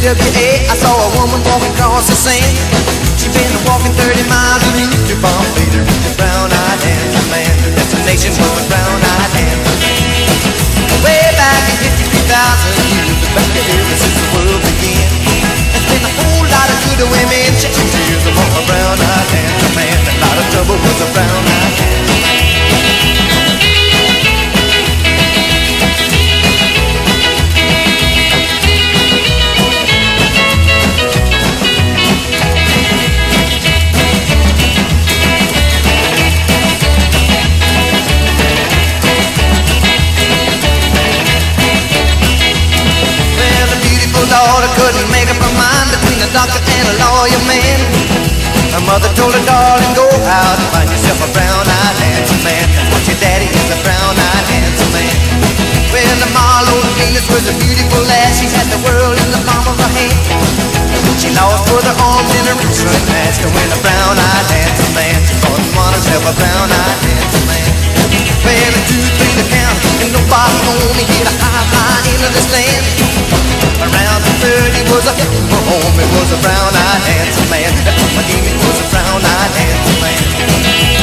NWA, I saw a woman walking across the sand. She'd been walking 30 miles and into Bombay to reach the brown-eyed handsome man. Her destination was the brown-eyed handsome man. Way back in 53,000 years, back ever since the world began. There's been a whole lot of good women shedding tears upon a brown-eyed handsome man. A lot of trouble with a brown-eyed handsome man. Daughter couldn't make up her mind between a doctor and a lawyer man. Her mother told her, darling, go out and find yourself a brown-eyed handsome man. That's what your daddy is, a brown-eyed handsome man. Well, the Marlon Venus was a beautiful lass. She had the world in the palm of her hand. She lost both her arms in a rich-run mask. And when a brown-eyed handsome man, she couldn't want herself a brown-eyed handsome man. Well, a 2, 3 to count, and nobody only hit a high line into this land. Around the 30 was a heading for home. It was a brown-eyed handsome man. That was my game, it was a brown-eyed handsome man.